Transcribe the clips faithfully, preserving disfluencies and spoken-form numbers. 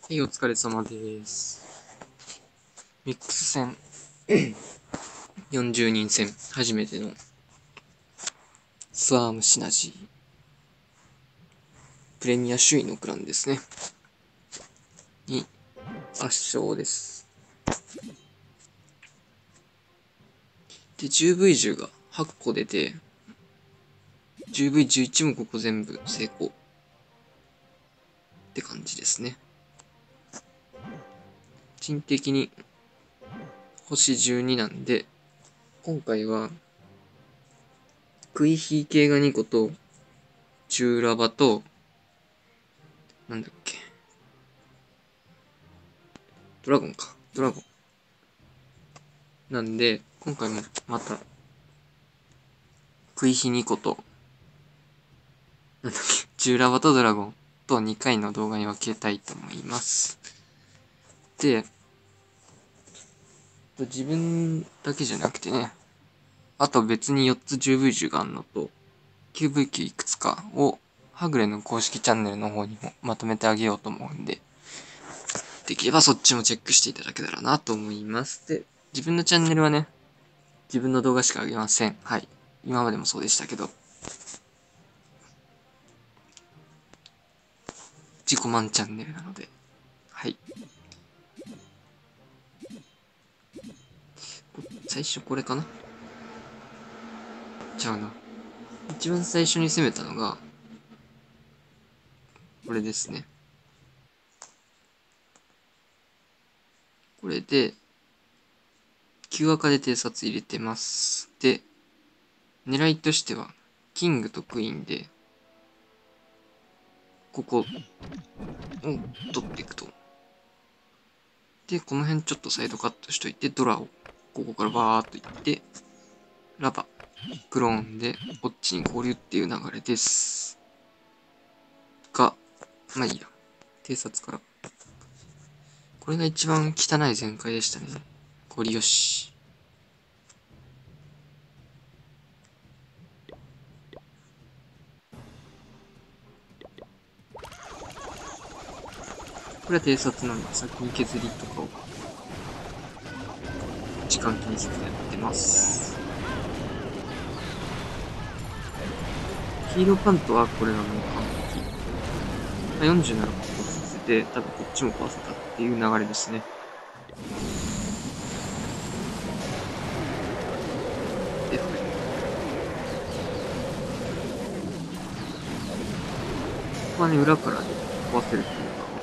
はい、お疲れ様です。ミックス戦よんじゅうにん戦、初めてのスワームシナジー。プレミア首位のクランですね。に圧勝です。で、じゅうブイじゅうがはっこ出て、じゅうブイじゅういち もここ全部成功。って感じですね。人的に星じゅうになんで、今回は、クイヒー系がにこと、チューラバと、なんだっけ。ドラゴンか。ドラゴン。なんで、今回もまた、クイヒにこと、なんだっけ、ジューラバとドラゴンとにかいの動画に分けたいと思います。で、自分だけじゃなくてね、あと別によっつ じゅうブイじゅう があるのと、きゅうブイきゅういくつかを、はぐれの公式チャンネルの方にもまとめてあげようと思うんで、できればそっちもチェックしていただけたらなと思います。で、自分のチャンネルはね、自分の動画しかあげません。はい。今までもそうでしたけど、自己満チャンネルなので、はい。最初これかな？ちゃうな。一番最初に攻めたのが、これですね。これで、きゅう赤で偵察入れてます。で、狙いとしては、キングとクイーンで、ここを取っていくと。で、この辺ちょっとサイドカットしといて、ドラをここからバーっといって、ラバ、クローンでこっちに合流っていう流れです。が、まあいいや。偵察から。これが一番汚い全開でしたね。ゴリよし。これは偵察なんで、先に削りとかを、時間気にせずやってます。黄色パントはこれがもう完璧。よんじゅうなな個壊させて、多分こっちも壊せたっていう流れですね。で、ここはね、裏からね、壊せるっていうのが、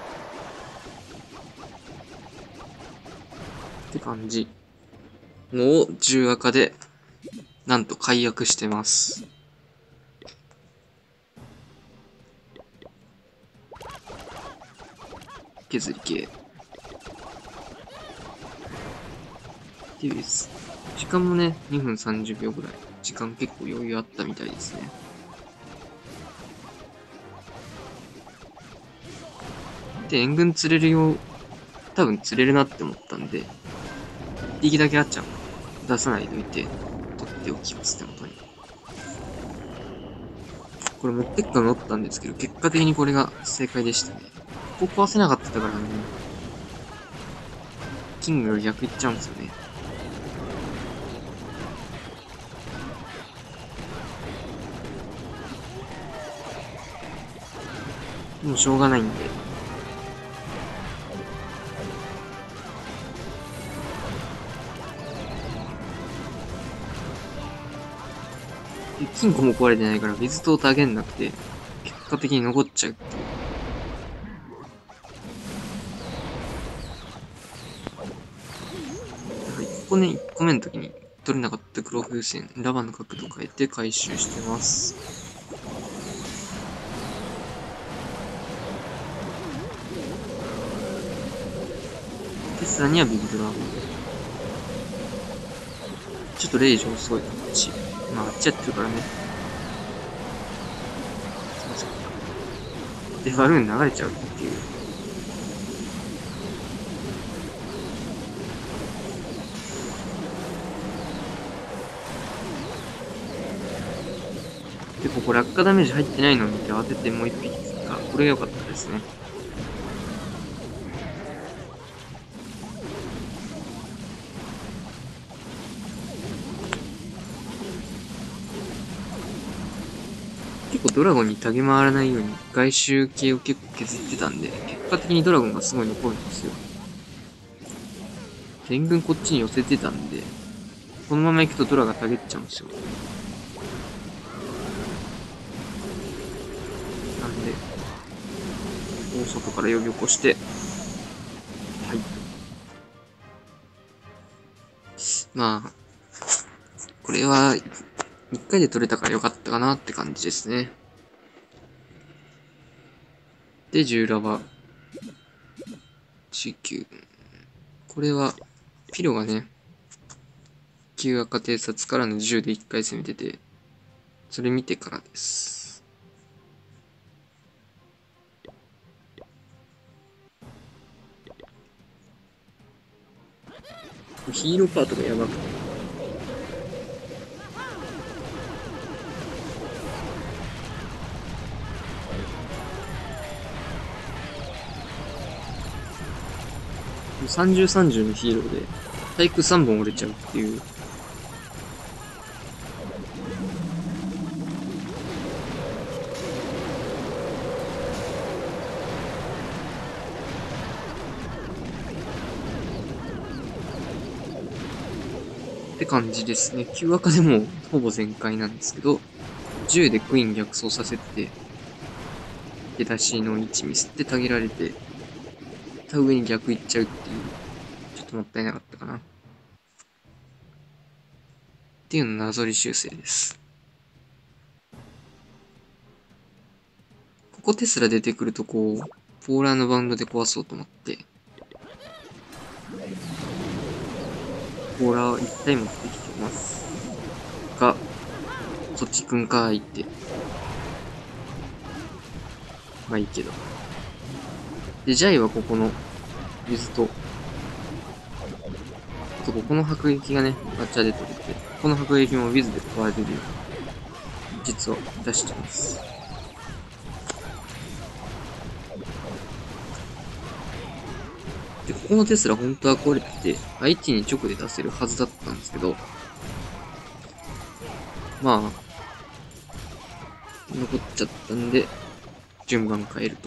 って感じのをじゅう赤で、なんと解約してます。削り系。っていうです。時間もね、にふんさんじゅうびょうぐらい。時間結構余裕あったみたいですね。で、援軍釣れるよう、多分釣れるなって思ったんで、一匹だけあっちゃう。出さないでおいて、取っておきます、手元に。これ持ってくか乗ったんですけど、結果的にこれが正解でしたね。ここ壊せなかったからね、キングが逆いっちゃうんですよね。もうしょうがないんで。で、金庫も壊れてないから、水とあげんなくて、結果的に残っちゃうっていう。はい、ここね、いっこめの時に取れなかった黒風船、ラバの角度変えて回収してます。テスラにはビッグドラゴン。ちょっとレイジ遅いこっち。まあ、あっちやってるからね。すいません。で、バルーン流れちゃうっていう。で、ここ落下ダメージ入ってないのを見て慌ててもう一匹追加。これが良かったですね。 結構ドラゴンにタゲ回らないように外周系を結構削ってたんで、結果的にドラゴンがすごい残るんですよ。援軍こっちに寄せてたんで、このまま行くとドラがタゲっちゃうんですよ。なんで、大外から呼び起こして、はい。まあ、これは、一回で取れたからよかったかなって感じですね。で、じゅうラバ。じゅうきゅう。これは、ピロがね、旧赤偵察からのじゅうでいっかい攻めてて、それ見てからです。ヒーローパートがやばくて。さんじゅう、さんじゅうのヒーローで、体育さんぼん折れちゃうっていう。って感じですね。旧赤でもほぼ全開なんですけど、じゅうでクイーン逆走させて、出だしの位置ミスってたげられて、た上に逆行っちゃうっていう、ちょっともったいなかったかな。っていうのなぞり修正です。ここテスラ出てくるとこう、ポーラーのバウンドで壊そうと思って、ポーラーを一体持ってきてます。が、そっちくんかーいって。まあいいけど。で、ジャイはここの、水と、あとここの迫撃がね、ガチャで取れて、この迫撃もウィズで使われてるように、実は出してます。で、ここのテスラ本当は壊れてて、相手に直で出せるはずだったんですけど、まあ、残っちゃったんで、順番変えると。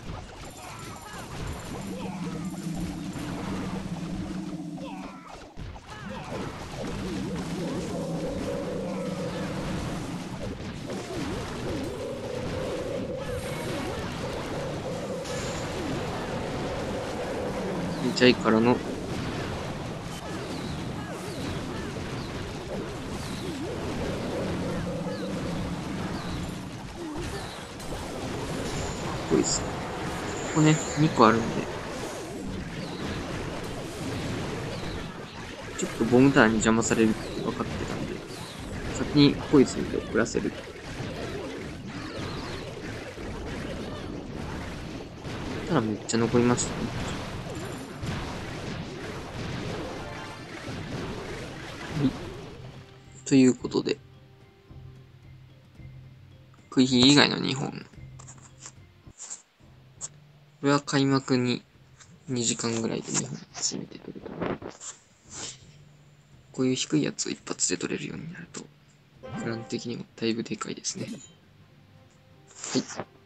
ジャイからの、こいです。ここね、にこあるんで、ちょっとボムターに邪魔されるって分かってたんで、先にポイズンで送らせる。ただめっちゃ残りましたね。はい。ということで、クイヒ以外のにほん。これは開幕ににじかんぐらいでにほん詰めて取れた。こういう低いやつを一発で取れるようになると、プラン的にもだいぶでかいですね。はい。